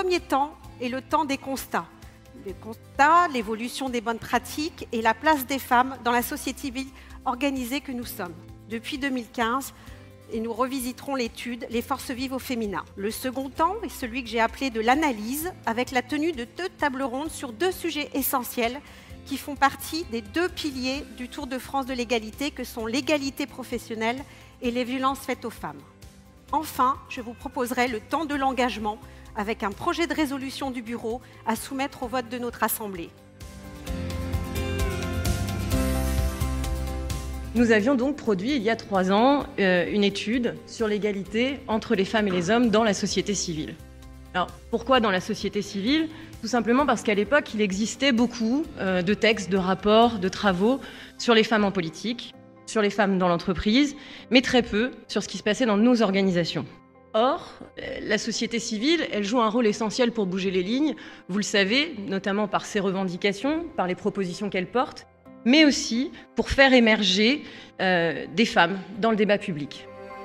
premier temps est le temps des constats. Les constats, l'évolution des bonnes pratiques et la place des femmes dans la société civile organisée que nous sommes. Depuis 2015, et nous revisiterons l'étude « Les forces vives au féminin ». Le second temps est celui que j'ai appelé de l'analyse, avec la tenue de 2 tables rondes sur 2 sujets essentiels qui font partie des 2 piliers du Tour de France de l'égalité, que sont l'égalité professionnelle et les violences faites aux femmes. Enfin, je vous proposerai le temps de l'engagement, avec un projet de résolution du Bureau à soumettre au vote de notre Assemblée. Nous avions donc produit, il y a 3 ans, une étude sur l'égalité entre les femmes et les hommes dans la société civile. Alors, pourquoi dans la société civile? Tout simplement parce qu'à l'époque, il existait beaucoup de textes, de rapports, de travaux sur les femmes en politique, sur les femmes dans l'entreprise, mais très peu sur ce qui se passait dans nos organisations. Or, la société civile, elle joue un rôle essentiel pour bouger les lignes, vous le savez, notamment par ses revendications, par les propositions qu'elle porte, mais aussi pour faire émerger des femmes dans le débat public.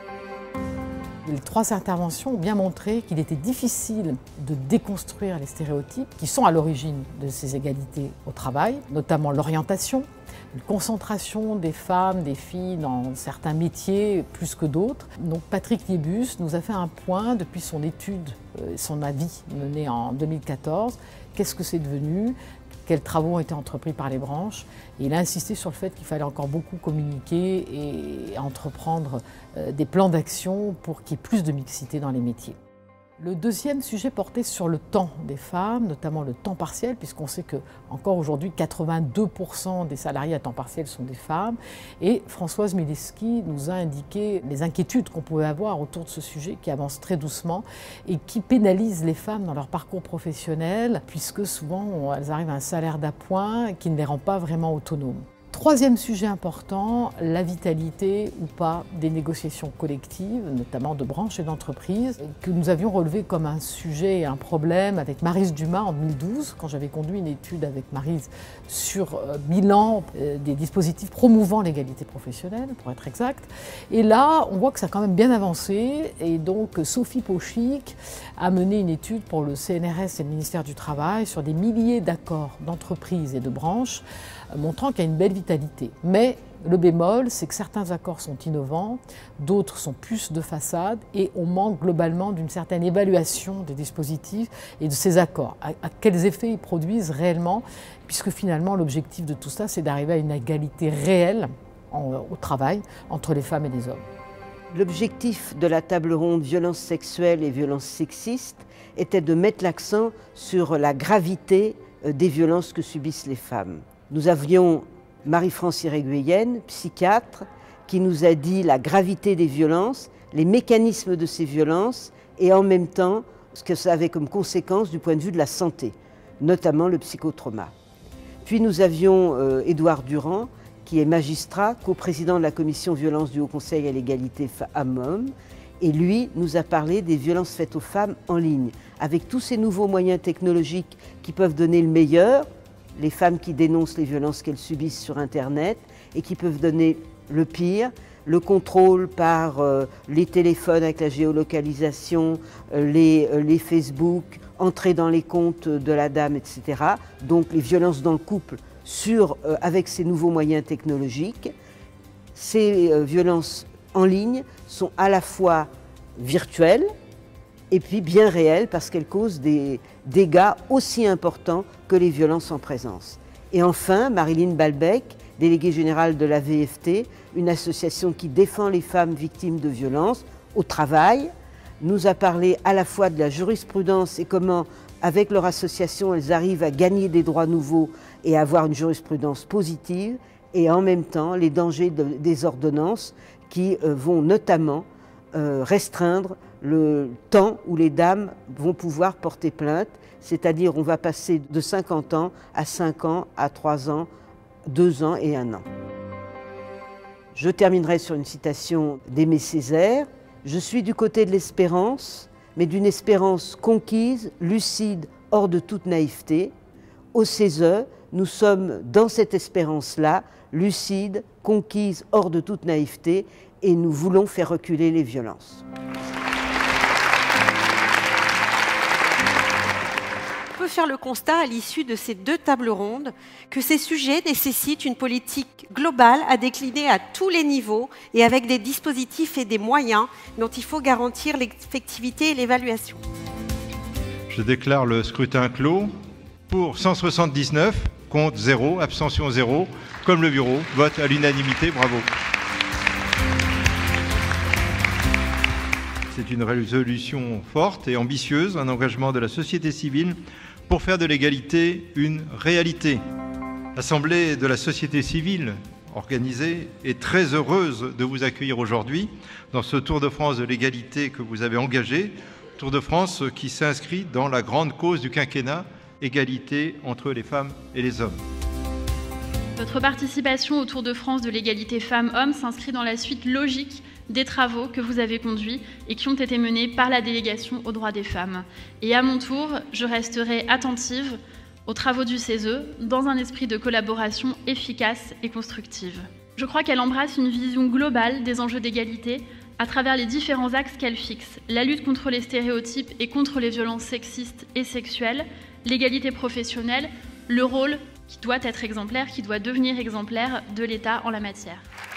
Les 3 interventions ont bien montré qu'il était difficile de déconstruire les stéréotypes qui sont à l'origine de ces égalités au travail, notamment l'orientation, une concentration des femmes, des filles dans certains métiers plus que d'autres. Donc Patrick Liebus nous a fait un point depuis son étude, son avis mené en 2014. Qu'est-ce que c'est devenu ? Quels travaux ont été entrepris par les branches. Et il a insisté sur le fait qu'il fallait encore beaucoup communiquer et entreprendre des plans d'action pour qu'il y ait plus de mixité dans les métiers. Le deuxième sujet portait sur le temps des femmes, notamment le temps partiel, puisqu'on sait qu'encore aujourd'hui, 82% des salariés à temps partiel sont des femmes. Et Françoise Mileski nous a indiqué les inquiétudes qu'on pouvait avoir autour de ce sujet qui avance très doucement et qui pénalise les femmes dans leur parcours professionnel, puisque souvent elles arrivent à un salaire d'appoint qui ne les rend pas vraiment autonomes. Troisième sujet important, la vitalité ou pas des négociations collectives, notamment de branches et d'entreprises, que nous avions relevé comme un sujet et un problème avec Maryse Dumas en 2012, quand j'avais conduit une étude avec Maryse sur bilan des dispositifs promouvant l'égalité professionnelle, pour être exact. Et là, on voit que ça a quand même bien avancé, et donc Sophie Pauchic a mené une étude pour le CNRS et le ministère du Travail sur des milliers d'accords d'entreprises et de branches, montrant qu'il y a une belle vitalité. Mais le bémol, c'est que certains accords sont innovants, d'autres sont plus de façade et on manque globalement d'une certaine évaluation des dispositifs et de ces accords. À quels effets ils produisent réellement, puisque finalement l'objectif de tout ça, c'est d'arriver à une égalité réelle au travail entre les femmes et les hommes. L'objectif de la table ronde violences sexuelles et violences sexistes était de mettre l'accent sur la gravité des violences que subissent les femmes. Nous avions Marie-France Irigoyen, psychiatre, qui nous a dit la gravité des violences, les mécanismes de ces violences et en même temps ce que ça avait comme conséquence du point de vue de la santé, notamment le psychotrauma. Puis nous avions Édouard Durand, qui est magistrat, coprésident de la commission violences du Haut Conseil à l'égalité femmes-hommes, et lui nous a parlé des violences faites aux femmes en ligne, avec tous ces nouveaux moyens technologiques qui peuvent donner le meilleur, les femmes qui dénoncent les violences qu'elles subissent sur Internet et qui peuvent donner le pire, le contrôle par les téléphones avec la géolocalisation, les Facebook, entrer dans les comptes de la dame, etc. Donc les violences dans le couple avec ces nouveaux moyens technologiques. Ces violences en ligne sont à la fois virtuelles et puis bien réelles parce qu'elles causent des dégâts aussi importants que les violences en présence. Et enfin, Marilyn Balbec, déléguée générale de la VFT, une association qui défend les femmes victimes de violences au travail, nous a parlé à la fois de la jurisprudence et comment, avec leur association, elles arrivent à gagner des droits nouveaux et à avoir une jurisprudence positive, et en même temps les dangers des ordonnances qui vont notamment restreindre le temps où les dames vont pouvoir porter plainte, c'est-à-dire on va passer de 50 ans à 5 ans, à 3 ans, 2 ans et 1 an. Je terminerai sur une citation d'Aimé Césaire. « Je suis du côté de l'espérance, mais d'une espérance conquise, lucide, hors de toute naïveté. Au CESE, nous sommes dans cette espérance-là, lucide, conquise, hors de toute naïveté, et nous voulons faire reculer les violences. » peut faire le constat à l'issue de ces 2 tables rondes que ces sujets nécessitent une politique globale à décliner à tous les niveaux et avec des dispositifs et des moyens dont il faut garantir l'effectivité et l'évaluation. Je déclare le scrutin clos. Pour 179, contre 0, abstention 0, comme le bureau, vote à l'unanimité, bravo. C'est une résolution forte et ambitieuse, un engagement de la société civile pour faire de l'égalité une réalité. L'Assemblée de la société civile organisée est très heureuse de vous accueillir aujourd'hui dans ce Tour de France de l'égalité que vous avez engagé, Tour de France qui s'inscrit dans la grande cause du quinquennat, égalité entre les femmes et les hommes. Votre participation au Tour de France de l'égalité femmes-hommes s'inscrit dans la suite logique des travaux que vous avez conduits et qui ont été menés par la délégation aux droits des femmes. Et à mon tour, je resterai attentive aux travaux du CESE dans un esprit de collaboration efficace et constructive. Je crois qu'elle embrasse une vision globale des enjeux d'égalité à travers les différents axes qu'elle fixe: la lutte contre les stéréotypes et contre les violences sexistes et sexuelles, l'égalité professionnelle, le rôle qui doit être exemplaire, qui doit devenir exemplaire de l'État en la matière.